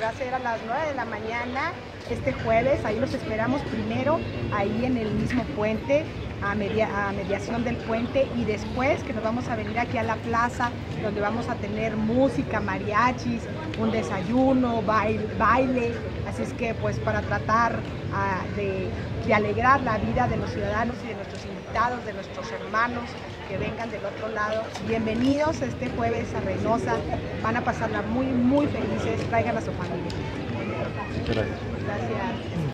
va a ser a las 9 de la mañana este jueves. Ahí los esperamos primero, ahí en el mismo puente, a mediación del puente, y después que nos vamos a venir aquí a la plaza, donde vamos a tener música, mariachis, un desayuno, baile. Así es que pues para tratar de alegrar la vida de los ciudadanos y de nuestros invitados, de nuestros hermanos que vengan del otro lado. Bienvenidos este jueves a Reynosa, van a pasarla muy felices, traigan a su familia. Gracias. Gracias.